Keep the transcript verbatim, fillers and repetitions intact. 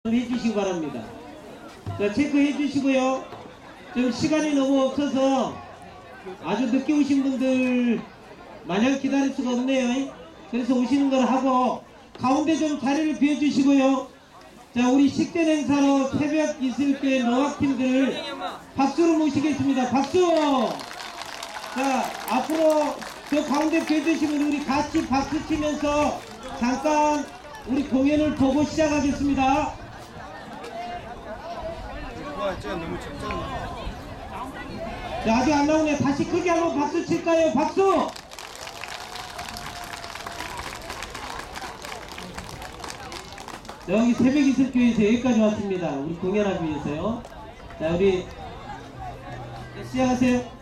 해주시기 바랍니다. 자, 체크해 주시고요. 좀 시간이 너무 없어서 아주 늦게 오신 분들 마냥 기다릴 수가 없네요. 그래서 오시는 걸 하고 가운데 좀 자리를 비워주시고요. 자, 우리 식전 행사로 새벽 이슬교회 노학팀들 박수로 모시겠습니다. 박수! 자, 앞으로 저 가운데 비워주시면 우리 같이 박수 치면서 잠깐 우리 공연을 보고 시작하겠습니다. 너무 적잖아. 자, 아직 안 나오네. 다시 크게 한번 박수 칠까요? 박수! 여기 새벽 이슬교회에서 여기까지 왔습니다. 우리 공연하기 위해서요. 자, 우리 시작하세요.